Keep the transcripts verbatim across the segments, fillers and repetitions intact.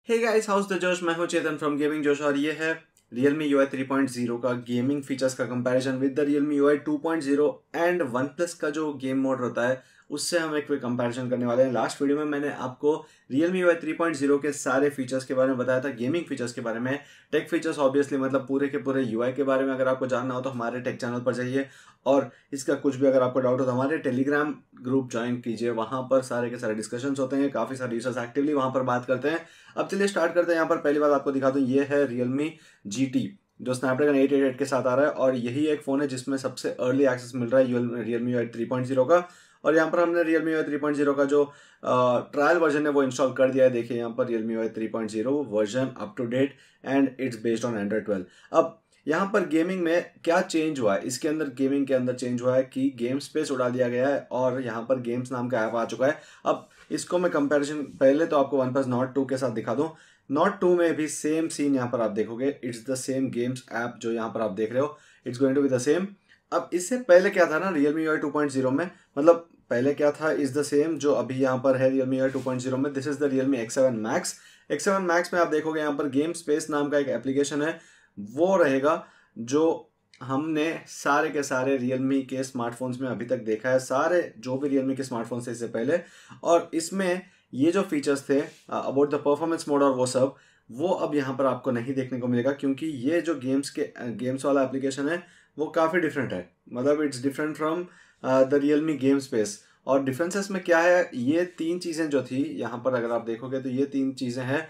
Hey guys, house the जोश। मैं हूं चेतन फ्रॉम गेमिंग जोश और ये है Realme U I three point zero का गेमिंग फीचर्स का comparison with the Realme U I two point zero and OnePlus का जो गेम मोड होता है उससे हम एक क्विक कंपैरिजन करने वाले हैं। लास्ट वीडियो में मैंने आपको Realme U I three point zero के सारे फीचर्स के बारे में बताया था, गेमिंग फीचर्स के बारे में। टेक फीचर्स ऑब्वियसली मतलब पूरे के पूरे U I के बारे में अगर आपको जानना हो तो हमारे टेक चैनल पर जाइए, और इसका कुछ भी अगर आपको डाउट हो तो हमारे टेलीग्राम ग्रुप ज्वाइन कीजिए। वहां पर सारे के सारे डिस्कशंस होते हैं, काफी सारे यूजर्स एक्टिवली वहां पर बात करते हैं। अब चलिए स्टार्ट करते हैं। यहाँ पर पहली बात आपको दिखा दूं, ये है Realme जी टी जो स्नैपड्रैगन एट एट एट के साथ आ रहा है, और यही एक फोन है जिसमें सबसे अर्ली एक्सेस मिल रहा है Realme U I three point zero का। और यहाँ पर हमने Realme U I three point zero का जो ट्रायल वर्जन है वो इंस्टॉल कर दिया है। देखिए यहाँ पर Realme U I three point zero version up to date and it's based on Android twelve. अब यहाँ पर गेमिंग में क्या चेंज हुआ है, इसके अंदर गेमिंग के अंदर चेंज हुआ है कि गेम स्पेस उड़ा दिया गया है और यहाँ पर गेम्स नाम का ऐप आ चुका है। अब इसको मैं कंपैरिजन पहले तो आपको OnePlus Nord टू के साथ दिखा दूं। Nord टू में भी सेम सीन यहाँ पर आप देखोगे, it's the same games app जो यहाँ पर आप देख रहे हो, it's going to be the same. अब इससे पहले क्या था ना Realme U I two point zero में, मतलब पहले क्या था, इज द सेम जो अभी यहाँ पर है Realme U I two point zero में। This is the Realme X seven max. X seven max में आप देखोगे यहाँ पर गेम स्पेस नाम का एक एप्लीकेशन है, वो रहेगा जो हमने सारे के सारे Realme के स्मार्टफोन्स में अभी तक देखा है, सारे जो भी Realme के स्मार्टफोन्स थे इससे पहले। और इसमें ये जो फीचर्स थे अबाउट द परफॉर्मेंस मोड और वो सब, वो अब यहाँ पर आपको नहीं देखने को मिलेगा, क्योंकि ये जो गेम्स के गेम्स वाला एप्लीकेशन है वो काफ़ी डिफरेंट है। मतलब it's different from the Realme game space. और डिफरेंसेस में क्या है, ये तीन चीज़ें जो थी यहाँ पर अगर आप देखोगे तो ये तीन चीज़ें हैं,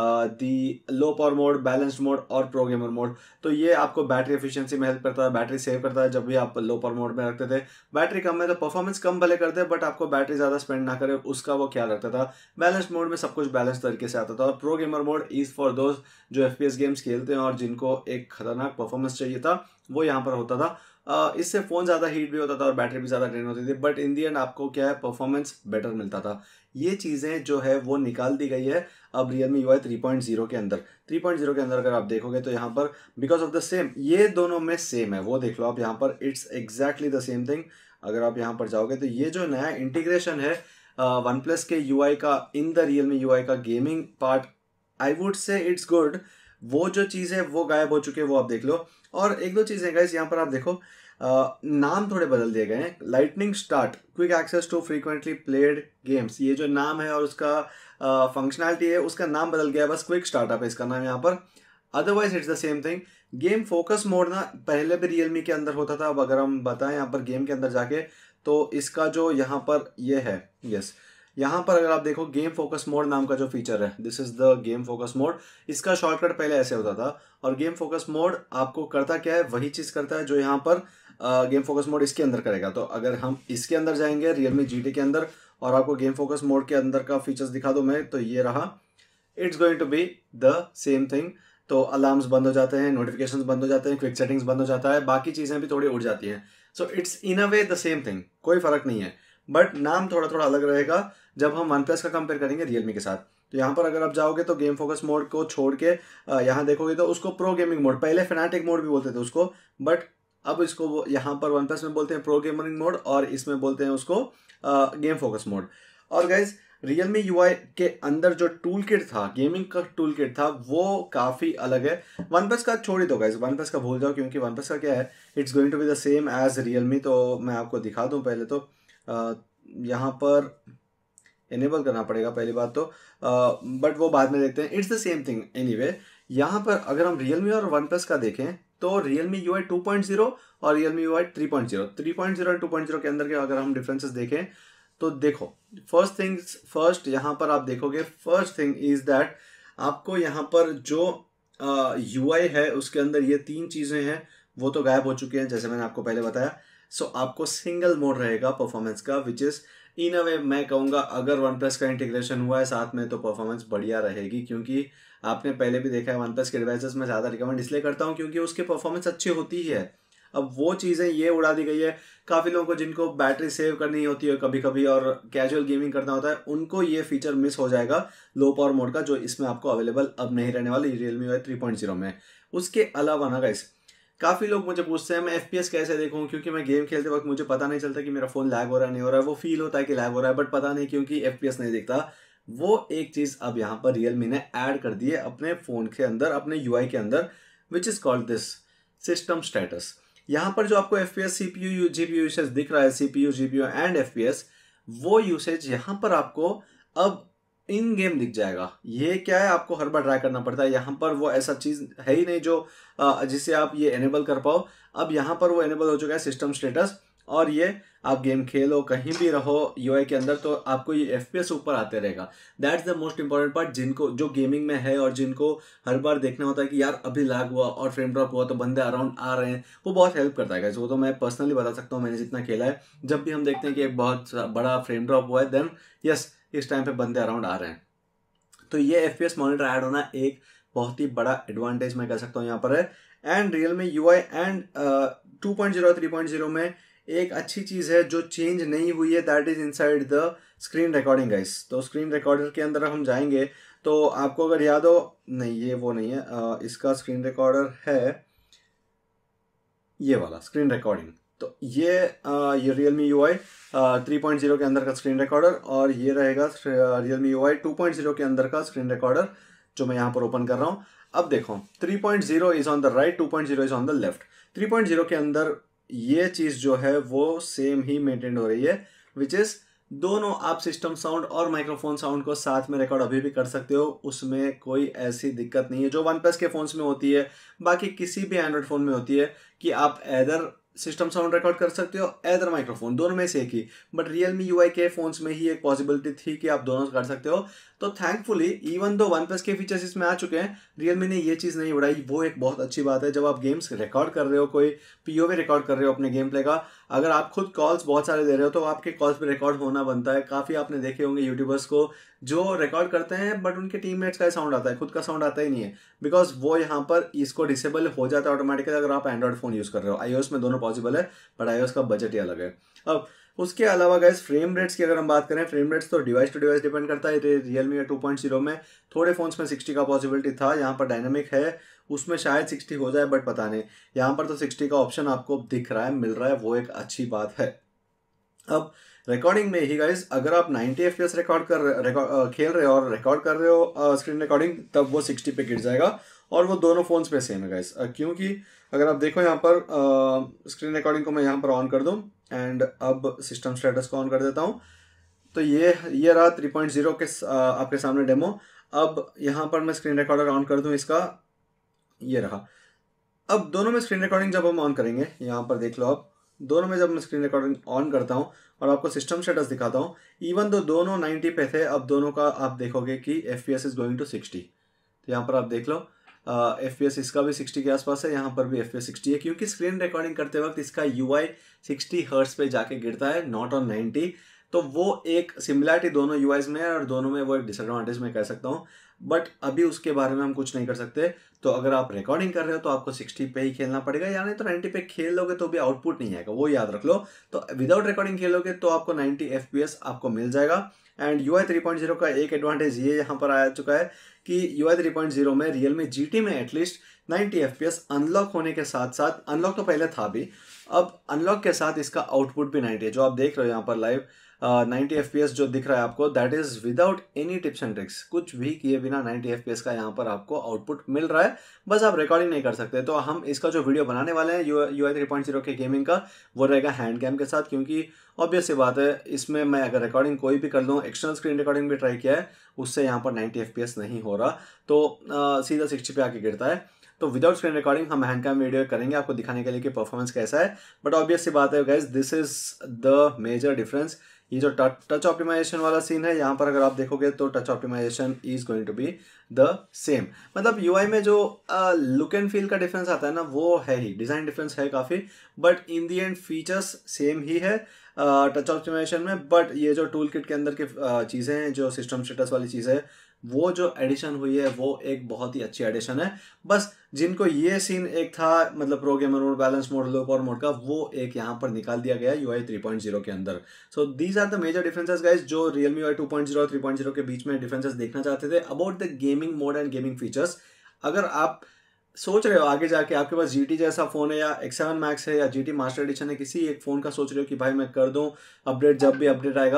the low power mode, balanced mode और प्रो गेमर मोड। तो ये आपको बैटरी एफिशिएंसी में हेल्प करता है, बैटरी सेव करता है। जब भी आप लो पावर मोड में रखते थे, बैटरी कम है तो परफॉर्मेंस कम भले करते बट आपको बैटरी ज़्यादा स्पेंड ना करे उसका वो ख्याल रखता था। बैलेंस्ड मोड में सब कुछ बैलेंस तरीके से आता था। और pro gamer mode is for those जो एफ पी एस गेम्स खेलते हैं और जिनको एक खतरनाक परफॉर्मेंस चाहिए था, वो यहाँ पर होता था। Uh, इससे फ़ोन ज़्यादा हीट भी होता था और बैटरी भी ज़्यादा ड्रेन होती थी, बट इन दी एंड आपको क्या है, परफॉर्मेंस बेटर मिलता था। ये चीज़ें जो है वो निकाल दी गई है अब Realme U I three point zero के अंदर। थ्री पॉइंट ज़ीरो के अंदर अगर आप देखोगे तो यहाँ पर बिकॉज ऑफ द सेम, ये दोनों में सेम है, वो देख लो आप यहाँ पर, it's exactly the same thing. अगर आप यहाँ पर जाओगे तो ये जो नया इंटीग्रेशन है वन uh, प्लस के U I का in the Realme U I का gaming part, I would say it's good. वो जो चीज़ है वो गायब हो चुके हैं, वो आप देख लो। और एक दो चीज़ें गाइस यहाँ पर आप देखो, Uh, नाम थोड़े बदल दिए गए हैं। Lightning start, quick access to frequently played games, ये जो नाम है और उसका फंक्शनैलिटी uh, है उसका नाम बदल गया, बस क्विक स्टार्टअप है इसका नाम यहाँ पर। Otherwise it's the same thing. Game focus mode ना पहले भी Realme के अंदर होता था। अब अगर हम बताएं यहाँ पर गेम के अंदर जाके तो इसका जो यहाँ पर ये है, यस यहाँ पर अगर आप देखो गेम फोकस मोड नाम का जो फीचर है, this is the game focus mode. इसका शॉर्टकट पहले ऐसे होता था, और गेम फोकस मोड आपको करता क्या है, वही चीज़ करता है जो यहाँ पर गेम फोकस मोड इसके अंदर करेगा। तो अगर हम इसके अंदर जाएंगे Realme जी टी के अंदर और आपको गेम फोकस मोड के अंदर का फीचर्स दिखा दूं मैं, तो ये रहा, it's going to be the same thing. तो अलार्म्स बंद हो जाते हैं, नोटिफिकेशंस बंद हो जाते हैं, क्विक सेटिंग्स बंद हो जाता है, बाकी चीज़ें भी थोड़ी उड़ जाती हैं। So it's in a way the same thing, कोई फर्क नहीं है, बट नाम थोड़ा थोड़ा अलग रहेगा जब हम OnePlus का कंपेयर करेंगे Realme के साथ। तो यहाँ पर अगर आप जाओगे तो गेम फोकस मोड को छोड़ के यहाँ देखोगे तो उसको प्रो गेमिंग मोड, पहले फेनाटिक मोड भी बोलते थे उसको, बट अब इसको यहाँ पर OnePlus में बोलते हैं प्रो गेमिंग मोड और इसमें बोलते हैं उसको गेम फोकस मोड। और गाइज Realme U I के अंदर जो टूल किट था, गेमिंग का टूल किट था, वो काफ़ी अलग है। OnePlus का छोड़ ही दो गाइज, OnePlus का भूल जाओ, क्योंकि OnePlus का क्या है, it's going to be the same as Realme। तो मैं आपको दिखा दूँ पहले तो, uh, यहाँ पर इनेबल करना पड़ेगा पहली बात तो, बट uh, वो बाद में देखते हैं। It's the same thing anyway. यहाँ पर अगर हम Realme और OnePlus का देखें तो Realme U I two point zero और Realme U I three point zero, three point zero और टू पॉइंट ज़ीरो के अंदर के अगर हम डिफरेंसेस देखें तो देखो, फर्स्ट थिंग्स फर्स्ट, यहाँ पर आप देखोगे फर्स्ट थिंग इज दैट आपको यहाँ पर जो यू uh, आई है उसके अंदर ये तीन चीज़ें हैं वो तो गायब हो चुकी हैं, जैसे मैंने आपको पहले बताया। सो so, आपको सिंगल मोड रहेगा परफॉर्मेंस का, विच इज़ इन अ वे मैं कहूँगा अगर OnePlus का इंटीग्रेशन हुआ है साथ में तो परफॉर्मेंस बढ़िया रहेगी, क्योंकि आपने पहले भी देखा है OnePlus के डिवाइसेस में ज़्यादा रिकमेंड इसलिए करता हूँ क्योंकि उसकी परफॉर्मेंस अच्छी होती ही है। अब वो चीज़ें ये उड़ा दी गई है। काफ़ी लोगों को जिनको बैटरी सेव करनी होती है कभी कभी और कैजुअल गेमिंग करना होता है, उनको ये फीचर मिस हो जाएगा लो पावर मोड का, जो इसमें आपको अवेलेबल अब नहीं रहने वाला Realme U I three point zero में। उसके अलावा ना गाइस, काफ़ी लोग मुझे पूछते हैं मैं एफ पी एस कैसे देखूँ, क्योंकि मैं गेम खेलते वक्त मुझे पता नहीं चलता कि मेरा फ़ोन लैग हो रहा है नहीं हो रहा है। वो फील होता है कि लैग हो रहा है बट पता नहीं क्योंकि एफ पी एस नहीं दिखता। वो एक चीज़ अब यहाँ पर Realme ने ऐड कर दी है अपने फ़ोन के अंदर, अपने यू आई के अंदर, which is called this system status. यहाँ पर जो आपको F P S, C P U, G P U usage दिख रहा है, C P U, G P U and F P S, वो यूसेज यहाँ पर आपको अब इन गेम दिख जाएगा। ये क्या है, आपको हर बार ट्राई करना पड़ता है। यहाँ पर वो ऐसा चीज़ है ही नहीं जो जिससे आप ये एनेबल कर पाओ। अब यहाँ पर वो एनेबल हो चुका है सिस्टम स्टेटस, और ये आप गेम खेलो, कहीं भी रहो यूआई के अंदर, तो आपको ये एफपीएस ऊपर आते रहेगा। That's the most important part, जिनको जो गेमिंग में है और जिनको हर बार देखना होता है कि यार अभी लैग हुआ और फ्रेम ड्रॉप हुआ तो बंदे अराउंड आ रहे हैं, वो बहुत हेल्प करता है गाइस। वो तो मैं पर्सनली बता सकता हूँ, मैंने जितना खेला है, जब भी हम देखते हैं कि एक बहुत बड़ा फ्रेम ड्रॉप हुआ है, देन यस इस टाइम पे बंदे अराउंड आ रहे हैं। तो ये एफपीएस मॉनिटर ऐड होना एक बहुत ही बड़ा एडवांटेज मैं कह सकता हूँ यहाँ पर है। And Realme U I and two point zero three point zero में एक अच्छी चीज़ है जो चेंज नहीं हुई है, that is inside the screen recording guys. तो स्क्रीन रिकॉर्डर के अंदर हम जाएंगे तो आपको अगर याद हो, नहीं ये वो नहीं है, आ, इसका स्क्रीन रिकॉर्डर है ये वाला स्क्रीन रिकॉर्डिंग। तो ये आ, ये Realme U I three point zero के अंदर का स्क्रीन रिकॉर्डर, और ये रहेगा Realme U I two point zero के अंदर का स्क्रीन रिकॉर्डर जो मैं यहाँ पर ओपन कर रहा हूँ। अब देखो three point zero is on the right, two point zero is on the left. Three point zero के अंदर ये चीज़ जो है वो सेम ही मेंटेन हो रही है, विच इज़ दोनों आप सिस्टम साउंड और माइक्रोफोन साउंड को साथ में रिकॉर्ड अभी भी कर सकते हो, उसमें कोई ऐसी दिक्कत नहीं है जो वन प्लस के फोन्स में होती है, बाकी किसी भी एंड्रॉइड फ़ोन में होती है कि आप एदर सिस्टम साउंड रिकॉर्ड कर सकते हो एदर माइक्रोफोन, दोनों में से एक ही। बट Realme यू आई के फोन्स में ही एक पॉसिबिलिटी थी कि आप दोनों कर सकते हो। तो thankfully even though OnePlus के फीचर्स इसमें आ चुके हैं, Realme ने ये चीज़ नहीं उड़ाई, वो एक बहुत अच्छी बात है। जब आप गेम्स रिकॉर्ड कर रहे हो, कोई पीओवी रिकॉर्ड कर रहे हो अपने गेम प्ले का, अगर आप खुद कॉल्स बहुत सारे दे रहे हो तो आपके कॉल्स पे रिकॉर्ड होना बनता है। काफ़ी आपने देखे होंगे यूट्यूबर्स को जो रिकॉर्ड करते हैं बट उनके टीममेट्स का साउंड आता है, खुद का साउंड आता ही नहीं है, बिकॉज वो यहाँ पर इसको डिसेबल हो जाता है ऑटोमेटिकली अगर आप एंड्रॉइड फ़ोन यूज़ कर रहे हो। आईओएस में दोनों पॉसिबल है, बट आईओएस का बजट ही अलग है। अब उसके अलावा गाइस फ्रेम रेट्स की अगर हम बात करें, फ्रेम रेट्स तो डिवाइस टू डिवाइस डिपेंड करता है। Realme टू पॉइंट ज़ीरो में थोड़े फोन्स में सिक्सटी का पॉसिबिलिटी था, यहाँ पर डायनामिक है, उसमें शायद सिक्सटी हो जाए बट पता नहीं। यहाँ पर तो सिक्सटी का ऑप्शन आपको दिख रहा है, मिल रहा है, वो एक अच्छी बात है। अब रिकॉर्डिंग में ही गाइस अगर आप ninety F P S record कर रिकॉर्ड खेल रहे हो और रिकॉर्ड कर रहे हो स्क्रीन रिकॉर्डिंग, तब वो सिक्सटी पे गिर जाएगा, और वो दोनों फोन्स पे सेम है गाइस। क्योंकि अगर आप देखो यहाँ पर स्क्रीन रिकॉर्डिंग को मैं यहाँ पर ऑन कर दूँ एंड अब सिस्टम स्टेटस को ऑन कर देता हूँ, तो ये ये रहा थ्री पॉइंट ज़ीरो के आ, आपके सामने डेमो। अब यहाँ पर मैं स्क्रीन रिकॉर्डर ऑन कर दूँ इसका, ये रहा। अब दोनों में स्क्रीन रिकॉर्डिंग जब हम ऑन करेंगे, यहाँ पर देख लो, अब दोनों में जब मैं स्क्रीन रिकॉर्डिंग ऑन करता हूँ और आपको सिस्टम स्टेटस दिखाता हूँ, इवन दो दोनों नाइंटी पे थे, अब दोनों का आप देखोगे कि F P S is going to sixty. तो यहाँ पर आप देख लो एफ पी एस इसका भी सिक्सटी के आसपास है, यहाँ पर भी एफ पी एस सिक्सटी है, क्योंकि स्क्रीन रिकॉर्डिंग करते वक्त इसका यू आई सिक्सटी हर्ट्स पे जाके गिरता है, नॉट ऑन नाइंटी। तो वो एक सिमिलरिटी दोनों यू आईज में है और दोनों में वो एक डिसएडवांटेज मैं कह सकता हूँ, बट अभी उसके बारे में हम कुछ नहीं कर सकते। तो अगर आप रिकॉर्डिंग कर रहे हो तो आपको सिक्सटी पे ही खेलना पड़ेगा, या नहीं तो नाइंटी पे खेल लोगे तो भी आउटपुट नहीं आएगा, वो याद रख लो। तो विदाउट रिकॉर्डिंग खेलोगे तो आपको नाइंटी एफ पी एस आपको मिल जाएगा। And U I three point zero का एक एडवांटेज ये यहाँ पर आ चुका है कि U I three point zero में Realme जी टी में at least ninety F P S unlock होने के साथ साथ, अनलॉक तो पहले था भी, अब अनलॉक के साथ इसका आउटपुट भी नाइंटी है। जो आप देख रहे हो यहाँ पर live ninety F P S जो दिख रहा है आपको, that is without any tips and tricks, कुछ भी किए बिना नाइंटी एफ पी एस का यहाँ पर आपको आउटपुट मिल रहा है, बस आप रिकॉर्डिंग नहीं कर सकते। तो हम इसका जो वीडियो बनाने वाले हैं U I three point zero के गेमिंग का, वो रहेगा हैंड कैम के साथ, क्योंकि ऑब्वियस सी बात है इसमें मैं अगर रिकॉर्डिंग कोई भी कर लूँ, एक्सटर्नल स्क्रीन रिकॉर्डिंग भी ट्राई किया है, उससे यहाँ पर नाइंटी एफ पी एस नहीं हो रहा, तो आ, सीधा सिक्सटी पे आके गिरता है। तो विदाउट स्क्रीन रिकॉर्डिंग हम हैंड कैम वीडियो करेंगे आपको दिखाने के लिए कि परफॉर्मेंस कैसा है, बट ऑब्वियस सी बात है गाइस, this is the major difference. ये जो टच ऑप्टिमाइजेशन वाला सीन है, यहाँ पर अगर आप देखोगे तो touch optimization is going to be the same. मतलब यूआई में जो लुक एंड फील का डिफरेंस आता है ना, वो है ही, डिज़ाइन डिफरेंस है काफ़ी, but in the end features सेम ही है टच ऑप्टिमाइजेशन में। बट ये जो टूल किट के अंदर की चीज़ें हैं, जो सिस्टम स्टेटस वाली चीज़ें है, वो जो एडिशन हुई है वो एक बहुत ही अच्छी एडिशन है। बस जिनको ये सीन एक था, मतलब pro gamer mode, balance mode, low power mode का, वो एक यहाँ पर निकाल दिया गया U I three point zero के अंदर। So these are the major differences guys, जो Realme U I two point zero और थ्री पॉइंट ज़ीरो के बीच में डिफरेंसेस देखना चाहते थे about the gaming mode and gaming features. अगर आप सोच रहे हो आगे जाके आपके पास जी टी जैसा फ़ोन है, या एक्स सेवन मैक्स है, या जी टी मास्टर एडिशन है, किसी एक फ़ोन का सोच रहे हो कि भाई मैं कर दूँ अपडेट जब भी अपडेट आएगा,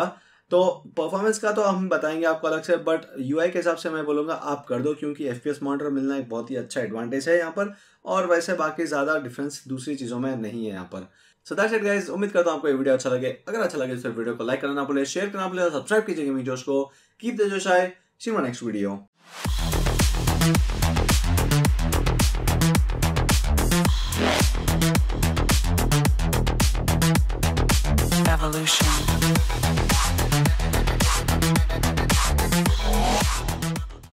तो परफॉर्मेंस का तो हम बताएंगे आपको अलग से, बट यूआई के हिसाब से मैं बोलूँगा आप कर दो, क्योंकि एफपीएस मॉनिटर मिलना एक बहुत ही अच्छा एडवांटेज है यहाँ पर, और वैसे बाकी ज़्यादा डिफरेंस दूसरी चीज़ों में नहीं है यहाँ पर। सो दैट्स इट गाइस, उम्मीद करता हूँ आपको ये वीडियो अच्छा लगे। अगर अच्छा लगे तो वीडियो को लाइक करना ना भूले, शेयर करना भूले और सब्सक्राइब कीजिए गेमिंग जोश को। Keep the josh high, see you next video.